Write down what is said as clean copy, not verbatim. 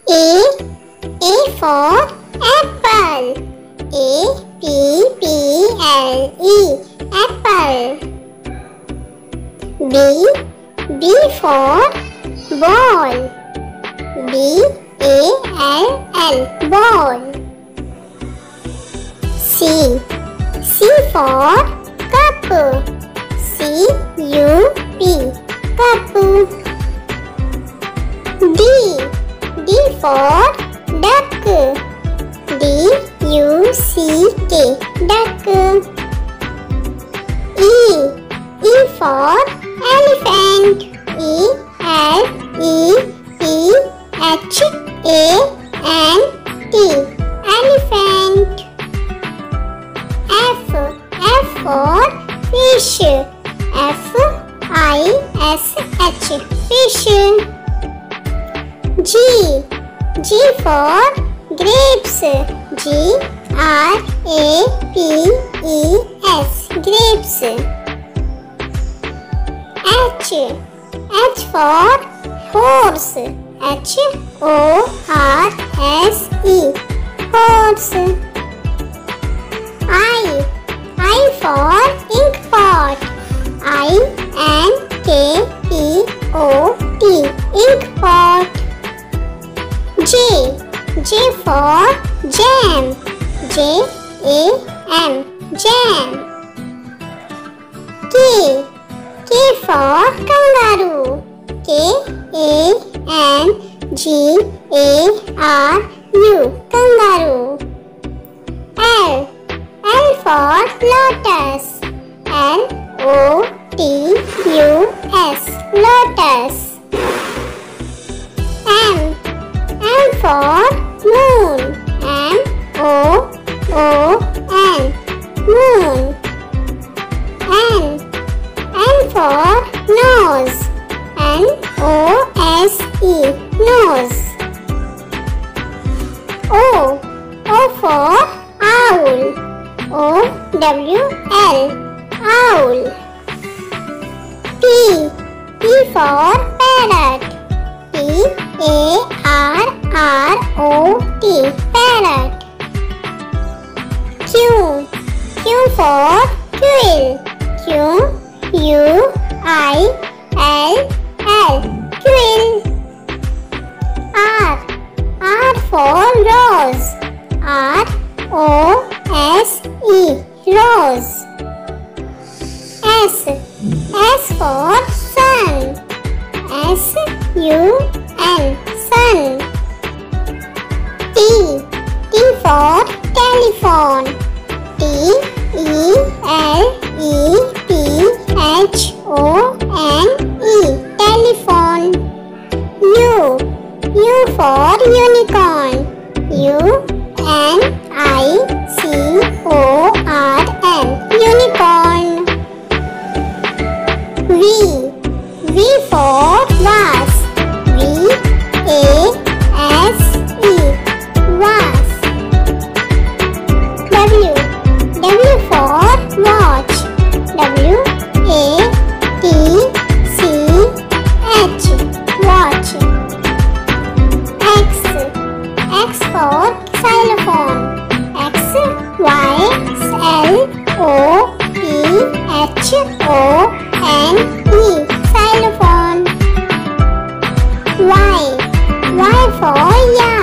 A for apple. A-P-P-L-E, apple. B for ball. B-A-L-L, ball. C for cup. C-U-P, cup. D for duck. D-U-C-K, duck. E for elephant. E-L-E-P-H-A-N-T, elephant. F for fish. F-I-S-H, fish. G for grapes. G-R-A-P-E-S, grapes. H for horse. H-O-R-S-E, horse. I for ink pot. I-N-K-P-O-T, ink pot. J for jam. J-A-M, jam. K for kangaroo. K-A-N-G-A-R-U, kangaroo. L for lotus. L-O-T-U-S, lotus. M for moon. M-O-O-N, moon. N for nose. N-O-S-E, nose. O for owl. O-W-L, owl. P for parrot. P-A-R-R-O-T, parrot. Q for quill. Q-U-I-L-L, quill. R for rose. R-O-S-E, rose. S for sun. S-U-N, sun. T for telephone. T-E-L-E-P-H-O-N-E, telephone. U for unicorn. U-N-I-C-O-R-N, unicorn. V for vase. V-A-S-E, vase. W for watch. W-A-T-C-H, watch. X for xylophone. X-Y-L-O-P-H-O-N-E, xylophone. Y for yarn.